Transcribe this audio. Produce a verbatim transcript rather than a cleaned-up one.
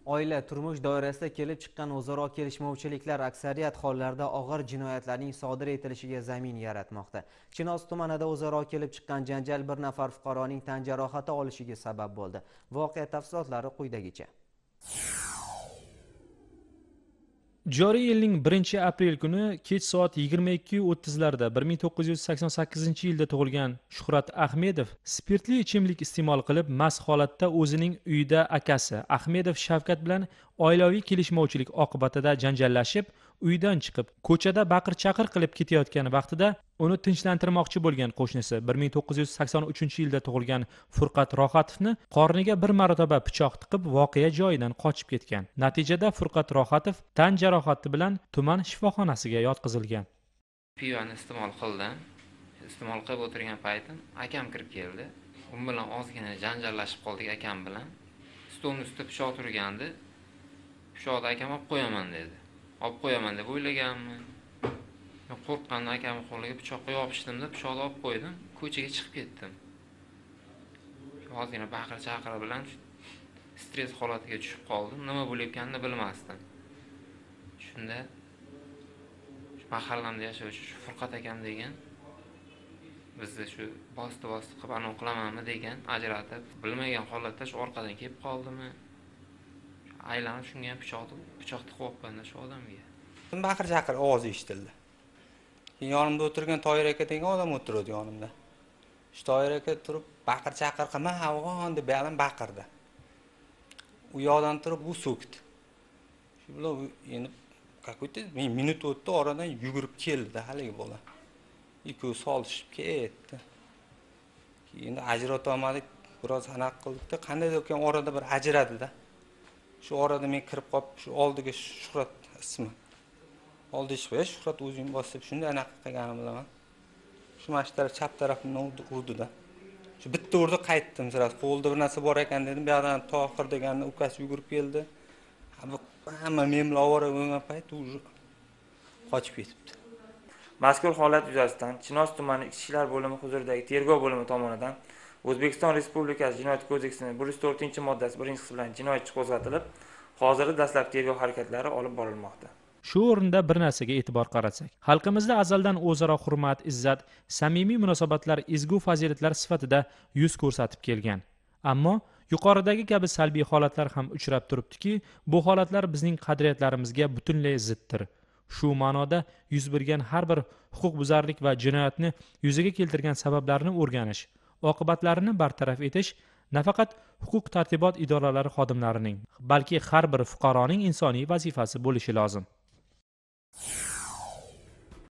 Oila turmush doirasida kelib chiqqan o'zaro kelishmovchiliklar aksariyat hollarda og'ir jinoyatlarning sodir etilishiga zamin yaratmoqda. Chinoz tumanida o'zaro kelib chiqqan janjal bir nafar fuqaroning tan jarohati olishiga sabab bo'ldi. Voqea tafsilotlari quyidagicha. Joriy yilning birinchi aprel kuni kech soat yigirma ikki o'ttizlarda bir ming to'qqiz yuz sakson sakkizinchi yilda tug'ilgan Shuhrat Ahmedov spirtli ichimlik iste'mol qilib mast holatda o'zining uyida akasi Ahmedov Shavkat bilan oilaviy kelishmovchilik oqibatida janjallashib, uydan chiqib, ko'chada baqir-chaqir qilib ketayotgan vaqtida uni tinchlantirmoqchi bo'lgan qo'shnisi bir ming to'qqiz yuz sakson uchinchi yilda tug'ilgan Furqat Rohatovni qorniga bir marotaba pichoq tiqib voqea joyidan qochib ketgan. Natijada Furqat Rohatov tan jarohati bilan tuman shifoxonasiga yotqizilgan. Pivani iste'mol qildim. Iste'mol qilib o'tirgan paytim akam kirib keldi. U bilan ozgina janjallashib qoldik akam bilan. Stolning ustida pichoq turgandi. Pichoqni akam olib qo'yaman dedi. Olib qo'yaman deb o'ylaganman. Men qo'rqqandan akamning qo'liga pichoqqa yopishdim-da, pichoqni olib qo'ydim, ko'chaga chiqib ketdim. Ozgina baqir-chaqir bilan stress holatiga tushib qoldim. Nima bo'layotganini bilmasdim. Shunda mahallamda yashovchi shu Furqat akam degan bizni shu bosti-bosti qilib anav qilamanmi degan ajratib, bilmagan holatda shu orqadan kelib qoldimi? Aylanib shunga ham pichoqni pichoq tiqib olibman shu odamga. Baqir-chaqir ovozi eshitildi. Keyin yonimda o'tirgan Toyir aka degan odam o'tirdi yonimda. Shu Toyir aka turib baqir-chaqir qilma, afg'on deb balan baqirdi. U yoqdan turib u so'kdi. Shu bilan endi какой-то minut o'tdi, oradan yugurib keldi haligi bola. Ikkovi solishib ketdi. Keyin ajrata olmadik, biroz aniq qildik-da, qandaydir ekan orada bir ajradi-da. Shu orada men kirib qolib, shu oldiga Shuhrat ismi. Oldi chiqib, Shuhrat o'zing bosib, shunday anaqa qilganim bilaman. Shu mashtar chap tarafimdan urdi-da. Shu bitta urdi, qaytdim siras. Qo'lda bir narsa bor ekan dedim. Bu yoqdan Tohir deganning ukasi yugurib keldi. Hamma men bilan ovora bo'lgan payt u qochib ketibdi. Mazkur holat yuzasidan Chinoz tumani Ichki ishlar bo'limi huzuridagi tergov bo'limi tomonidan O'zbekiston Respublikasi Jinoyat kodeksining bir yuz to'rtinchi moddasi birinchi qismi bilan jinoyat ishi qo'zg'atilib, hozirda dastlabki tergov harakatlari olib borilmoqda. Shu o'rinda bir narsaga e'tibor qaratsak, xalqimizda azaldan o'zaro hurmat, izzat, samimiy munosabatlar ezgu fazilatlar sifatida yuz ko'rsatib kelgan. Ammo yuqoridagi kabi salbiy holatlar ham uchrab turibdiki, bu holatlar bizning qadriyatlarimizga butunlay ziddir. Shu ma'noda yuz bergan har bir huquqbuzarlik va jinoyatni yuzaga keltirgan sabablarini o'rganish, oqibatlarini bartaraf etish nafaqat huquq tartibot idoralari xodimlarining, balki har bir fuqaroning insoniy vazifasi bo'lishi lozim.